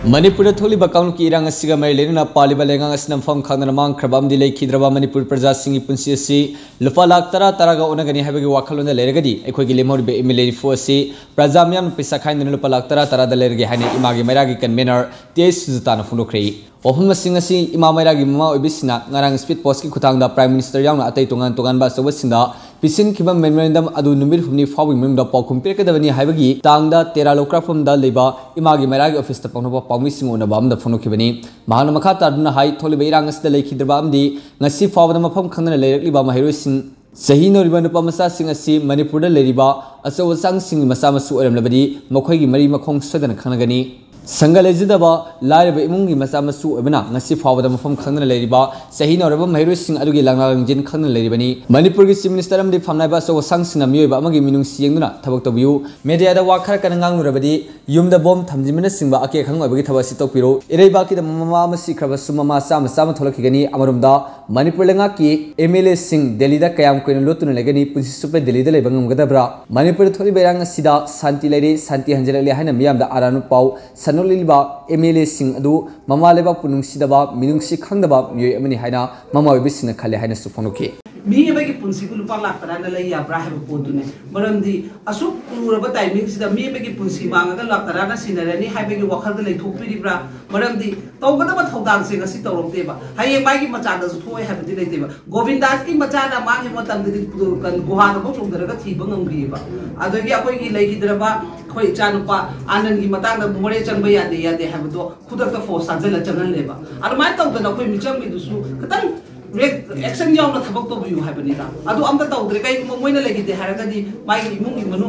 मणिपुर थोली बकाउन की इरांग असिगा मरी लेना पालिबा लेंगांग असनम फम खांगना मांग खरबाम दिले खिद्रबा मणिपुर प्रजा सिंगी पुंसी असि लुपा लाख तरा तरागा ओनगनी हाबगी वाखलोन लेरगदी एखोगी लेमोरबे एमएलए फोसी प्रजा म्याम पैसा खाइन लुपा लाख तरा तरा लेरगे हाने इमागी मैरागी कन्वेनर तेज सुजताना फुनुख्रेई ओहुम सिंग असि इमा मैरागी ममा ओबिसिना ngarang स्पीड पोस्ट की खुतांगदा प्राइम मिनिस्टर यावना अतै तोंगान तोंगान बा सवसिंदा पिसिन खिबा मेमोरेंडम अदु नुमिर हुमनी फावि मनुंगदा पाउखुम पेरकदबनी हाइबगी तांगदा तेरा लोक्राफम दा लेबा इमागी मैरागी ऑफिस ता पौनबा पाउमी सिंगोना बामदा फुनुखिबनी महान मखा तादुना हाई थोलिबा इरांग असदा लेखिद्रबा अमदी ngasi फावदा मफम खंगना लेरकलिबा महिरोसिंग सही नौरिबा नुपा मसा सिंग असि मणिपुरदा लेरिबा अचौ अचांग सिंग मसा मसु ओरमलबदी मखोइगी मरी मखोंग सदन खंगनी संगलेजदबा लाइब इमुंगी मचा मसु ओबना ngasi फावदा मफम खंगना लेरिबा सही नौरबा महिरोसिंग अदुगी लांगलांजिन खंगना लेरिबनी मणिपुर की चीफ मिनिस्टर अमदी फामनाइबा अचौ अचांग सिंगना मियोइबा अमगी मिनुंग सियंगना थबक तबियु मीडियादा वाखर कनंगांग नुरबदी युमदा बॉम थमजिमना सिंगबा अके खंग ओबगी थबक सितोपिरो इरेबाकी द ममा मसी खरबसु ममा साम साम थोलखिगनी अमरुमदा मणिपुर लेंगा की एमएलए सिंग दिल्ली दा कयाम कोइन लोतुन लेगनी पुंसी सुपे दिल्ली दा लेबंगमगदब्रा मणिपुर थोली बेरांग सिदा शांति लेरी शांति हंजलले हाइना मियामदा आरानु पाउ सनोलिबा एमएलए सिंग अदु ममा लेबा पुनुंगसिदबा मिनुंगसि खंगदबा मियोय अमनि हाइना ममा ओबिसिना खले हाइना सुफोनुके मी एबगी पुंसी को लुपा लाख तरा लई याब्रा है पोतुने मरमदी असु पुरुरबा टाइमिंग सिदा मी एबगी पुंसी मांगा लाख तरा ना सिनरनी हाइबगी वखलद लेथोपिरिब्रा मरमदी तौगदबा थौदांग से गसी तौरमतेबा हाये मागी मचादा थोय हाबदी लेतेबा गोविंदास की मचादा मागे मतमदि कन गुहादा बो चोंदरगा थिबा ngamgiba अदगी अखोयगी लेखिद्रबा खोय चानुपा आनंद की मतांग मोरे चंगबा यादे यादे हाबदो खुदकता फोर्स साजल चंगनलेबा अदमाय तौदना खोय मिचंग बिदुसु खतंग एक्शन यावना थबक तो बियु हाबनिदा अदु अमता तौद्रे कई मोइना लेगिते हारगदी मागी इमुंगी मनु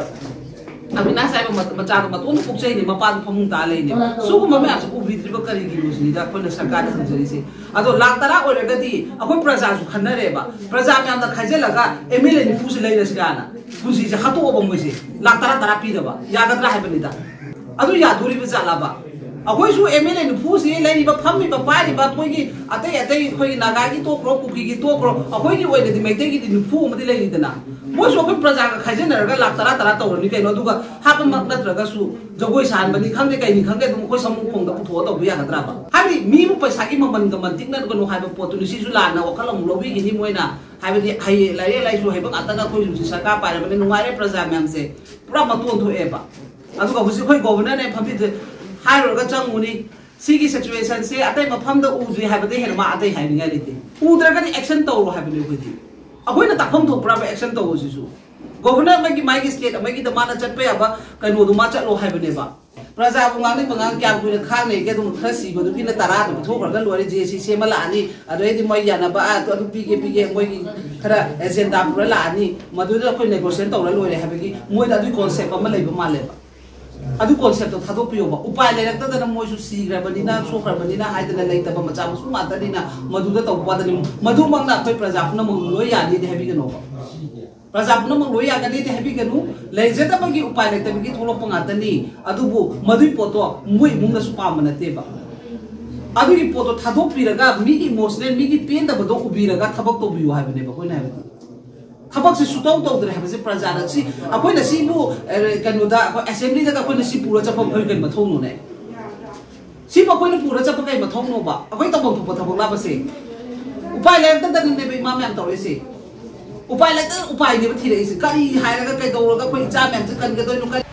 अमिना साइब मचाद मतोन पुक्चै नि मपाद फमुंग ता लेनि सुगु ममे आसु उबिद्रिबा करिगी रुसनिदा कोन सरकार हंजरिसे अदो लाख तरा ओरगदी अखोय प्रजा सु खनरेबा प्रजा म्यामदा खाइजेलगा एमएलए नि फुसि लेरसगाना फुसि से हतो ओबंगसे लाख तरा तरा पिदबा यागद्रा हाबनिदा अदु यादुरिबा जालाबा अखोइसु एमएलए नि फुसि लेरिबा फम्मिबा पारिबा कोइगी अतै अतै खोइ नागागी तोक्रो कुकीगी तोक्रो अखोइगी ओइदि मैतेगी नि फु मदि लेरिदना मोसु अखोइ प्रजा का खाइजेनरगा लाख तरा तरा तौरनि कैनो दुगा हाप मक नत्रगसु जगोइ सानबनि खंगे कैनि खंगे दुम खोइ समु खोंदा पुथो तौबि यागद्राबा हाबि मीमु पैसागी ममन गमन तिकनगनो हाबा पोतुनि सिसु लाना वखलम लोबिगी नि मोइना हाबि हाइ लाइरे लाइसु हाबा अतगा खोइ जुसि सरकार पारबनि नुवारे प्रजा म्यामसे पुरा मतोन थोएबा अदुगा हुसि खोइ गवर्नर ने फबि हाइरोगा चंगुनी सिगी सिचुएशन से अतै मफमदा उद्रि हाबदे हेरमा अतै हाइनिगा लेते उद्रगनि एक्शन तौरो हाबनि खोदि अखोइना ताखम थोप्रा एक्शन तौरो सिसु गवर्नर मगी मागी स्टेट मगी दमाना चटपे अब कनो दुमा चलो हाबनेबा प्रजा बुंगांनि बंगां क्या कुइना खाने के दुम खसी बदु किना तरा दु थोग्रगा लोरे जेसी सेमलानी अदैदि मै यानाबा अदु पिगे मोइगी खरा एजेंडा पुरा लानी मदुदा अखोइ नेगोशिएशन तौरा लोरे हाबगी मोइदा दु कॉन्सेप्ट अमा लैबा मालेबा अदु कॉन्सेप्ट थादो पियोबा उपाय लेरक्तदना मोइसु सीग्रबनिना सोख्रबनिना हाइदना लेतबा मचा मसु मातनिना मदुदा तौबादनि मदु मंगना अखोइ प्रजा पुना मंग लोय यानि दे हाबिगनो प्रजा पुना मंग लोय यागनि दे हाबिगनु लेजेतबगी उपाय लेतबगी थोलोप ngaतनि अदुबु मदुइ पोतो मोइ मुंगना सुपाम नतेबा अदुगी पोतो थादो पिरगा मिगी इमोशनल मिगी पेन दबदो उबिरगा थबक तो बियो हाबिनेबा कोइना हाबिदि थबक से सुतौ तौद्रे हाबसे प्रजाना सि अखोइना सिबु कनुदा असेंबली दा अखोइना सि पुरा चपम खै कन मथौनु ने सि अखोइना पुरा चप कै मथौनु बा अखोइ तबम थप थबक लाबसे उपाय लेत दा ने बे माम याम तौरेसे उपाय लेत उपाय ने थिरेसे करी हायरगा कै दौरगा कोइ चा म्याम से कन के दोइनु